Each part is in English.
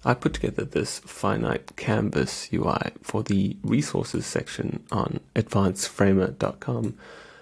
I put together this finite canvas UI for the resources section on advancedframer.com,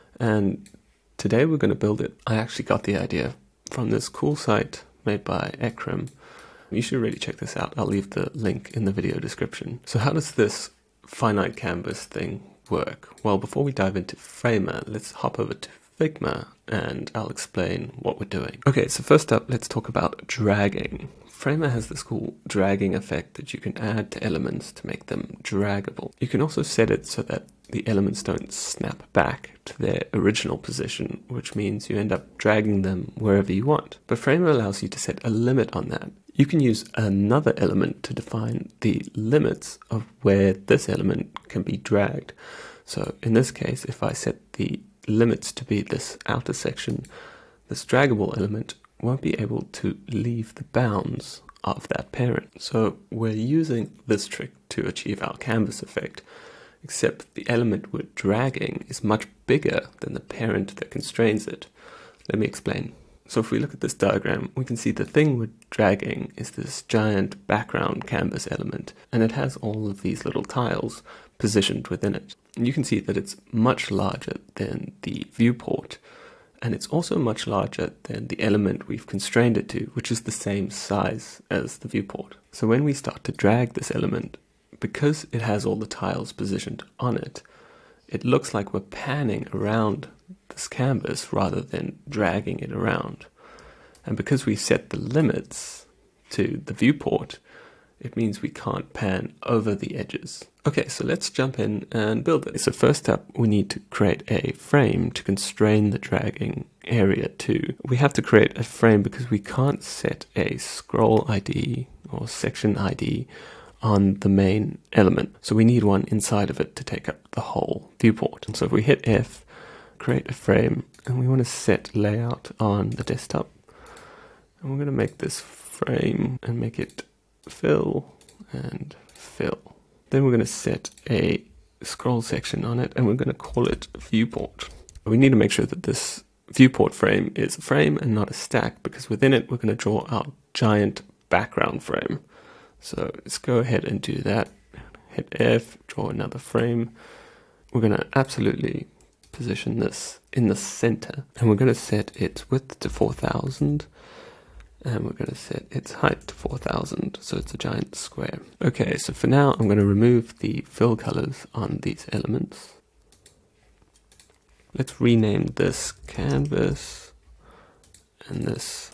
and today we're going to build it. I actually got the idea from this cool site made by Ekrim. You should really check this out. I'll leave the link in the video description. So how does this finite canvas thing work? Well, before we dive into Framer, let's hop over to Figma and I'll explain what we're doing. Okay, so first up, let's talk about dragging. Framer has this cool dragging effect that you can add to elements to make them draggable. You can also set it so that the elements don't snap back to their original position, which means you end up dragging them wherever you want. But Framer allows you to set a limit on that. You can use another element to define the limits of where this element can be dragged. So in this case, if I set the limits to be this outer section, this draggable element won't be able to leave the bounds of that parent. So we're using this trick to achieve our canvas effect, except the element we're dragging is much bigger than the parent that constrains it. Let me explain. So if we look at this diagram, we can see the thing we're dragging is this giant background canvas element, and it has all of these little tiles positioned within it. And you can see that it's much larger than the viewport, and it's also much larger than the element we've constrained it to, which is the same size as the viewport. So when we start to drag this element, because it has all the tiles positioned on it, it looks like we're panning around this canvas rather than dragging it around. And because we set the limits to the viewport, it means we can't pan over the edges. Okay, so let's jump in and build it. So first up, we need to create a frame to constrain the dragging area to. We have to create a frame because we can't set a scroll ID or section ID on the main element. So we need one inside of it to take up the whole viewport. And so if we hit F, create a frame, and we want to set layout on the desktop. And we're going to make this frame and make it fill and fill. Then we're going to set a scroll section on it and we're going to call it viewport. We need to make sure that this viewport frame is a frame and not a stack, because within it we're going to draw our giant background frame. So let's go ahead and do that. Hit F, draw another frame. We're going to absolutely position this in the center, and we're going to set its width to 4000, and we're going to set its height to 4000, so it's a giant square. Okay, so for now I'm going to remove the fill colors on these elements. Let's rename this canvas and this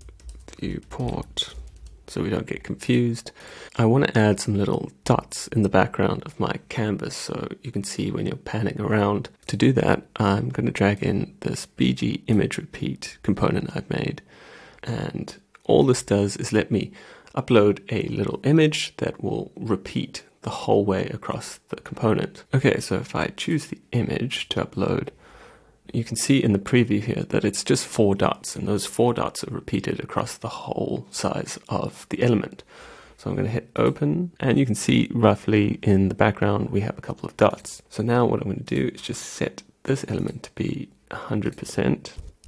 viewport, so we don't get confused. I want to add some little dots in the background of my canvas so you can see when you're panning around. To do that, I'm going to drag in this BG image repeat component I've made. And all this does is let me upload a little image that will repeat the whole way across the component. Okay, so if I choose the image to upload, you can see in the preview here that it's just 4 dots, and those 4 dots are repeated across the whole size of the element. So I'm going to hit open, and you can see roughly in the background we have a couple of dots. So now what I'm going to do is just set this element to be 100%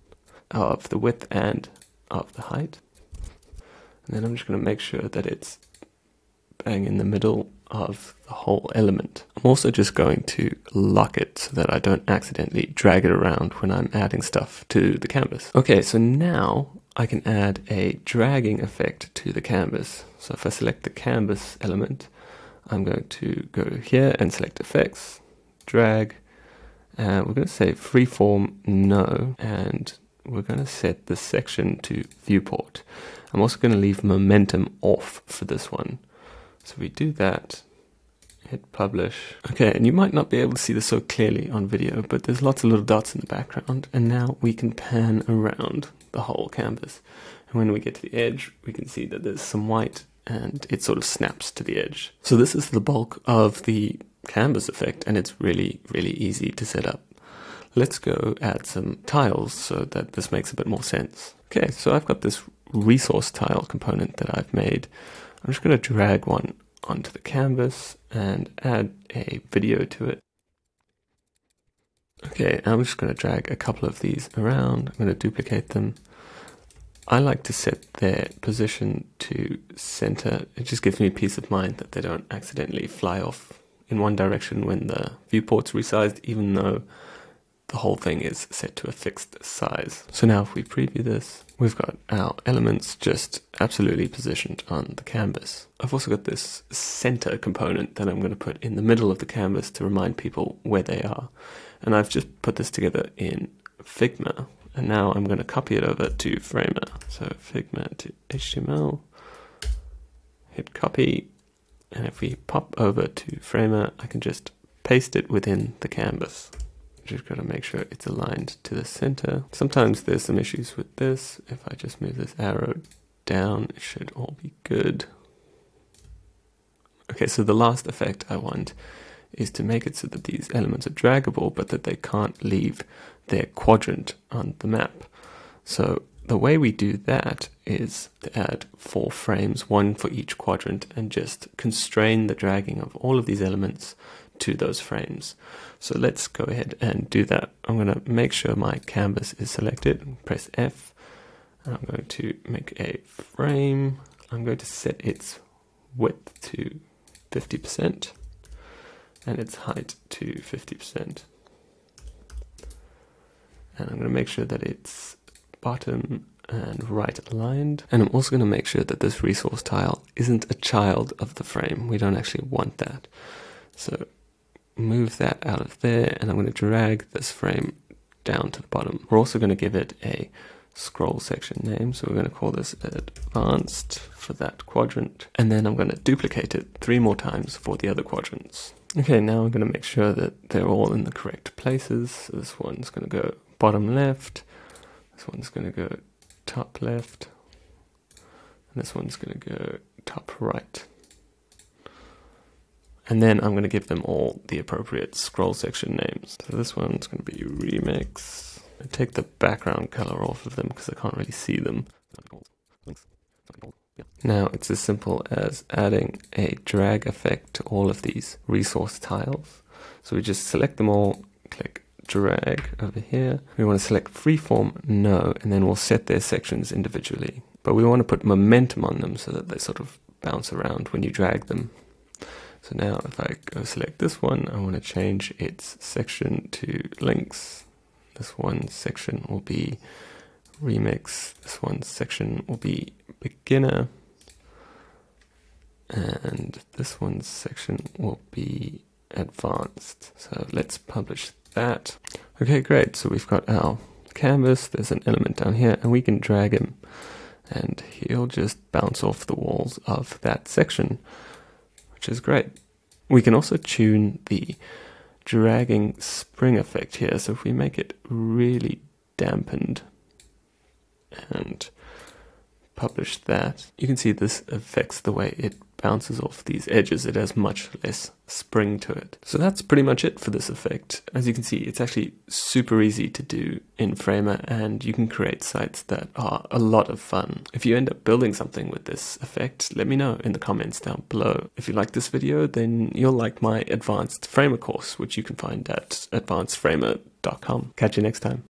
of the width and of the height. And then I'm just going to make sure that it's bang in the middle of the whole element. I'm also just going to lock it so that I don't accidentally drag it around when I'm adding stuff to the canvas. Okay, so now I can add a dragging effect to the canvas. So if I select the canvas element, I'm going to go here and select effects, drag, and we're going to say freeform no, and we're going to set the section to viewport. I'm also going to leave momentum off for this one. So we do that, hit publish. Okay, and you might not be able to see this so clearly on video, but there's lots of little dots in the background, and now we can pan around the whole canvas. And when we get to the edge, we can see that there's some white, and it sort of snaps to the edge. So this is the bulk of the canvas effect, and it's really, really easy to set up. Let's go add some tiles so that this makes a bit more sense. Okay, so I've got this resource tile component that I've made. I'm just going to drag one onto the canvas and add a video to it. Okay, I'm just going to drag a couple of these around. I'm going to duplicate them. I like to set their position to center. It just gives me peace of mind that they don't accidentally fly off in one direction when the viewport's resized, even though the whole thing is set to a fixed size. So now if we preview this, we've got our elements just absolutely positioned on the canvas. I've also got this center component that I'm going to put in the middle of the canvas to remind people where they are. And I've just put this together in Figma. And now I'm going to copy it over to Framer. So Figma to HTML, hit copy. And if we pop over to Framer, I can just paste it within the canvas. Just got to make sure it's aligned to the center. Sometimes there's some issues with this. If I just move this arrow down, it should all be good. Okay, so the last effect I want is to make it so that these elements are draggable, but that they can't leave their quadrant on the map. So the way we do that is to add 4 frames, 1 for each quadrant, and just constrain the dragging of all of these elements to those frames. So let's go ahead and do that. I'm going to make sure my canvas is selected, press F, and I'm going to make a frame. I'm going to set its width to 50% and its height to 50%. And I'm going to make sure that it's bottom and right aligned. And I'm also going to make sure that this resource tile isn't a child of the frame. We don't actually want that. So move that out of there, and I'm going to drag this frame down to the bottom. We're also going to give it a scroll section name, so we're going to call this advanced for that quadrant, and then I'm going to duplicate it 3 more times for the other quadrants. Okay, now I'm going to make sure that they're all in the correct places. So this one's going to go bottom left, this one's going to go top left, and this one's going to go top right. And then I'm going to give them all the appropriate scroll section names. So this one's going to be remix. I take the background color off of them because I can't really see them. Now it's as simple as adding a drag effect to all of these resource tiles. So we just select them all, click drag over here. We want to select freeform, no, and then we'll set their sections individually. But we want to put momentum on them so that they sort of bounce around when you drag them. So now if I go select this one, I want to change its section to links. This one section will be remix. This one section will be beginner. And this one section will be advanced. So let's publish that. Okay, great. So we've got our canvas. There's an element down here, and we can drag him. And he'll just bounce off the walls of that section, which is great. We can also tune the dragging spring effect here. So if we make it really dampened and publish that, you can see this affects the way it bounces off these edges. It has much less spring to it. So that's pretty much it for this effect. As you can see, it's actually super easy to do in Framer, and you can create sites that are a lot of fun. If you end up building something with this effect, let me know in the comments down below. If you like this video, then you'll like my Advanced Framer course, which you can find at advancedframer.com. Catch you next time.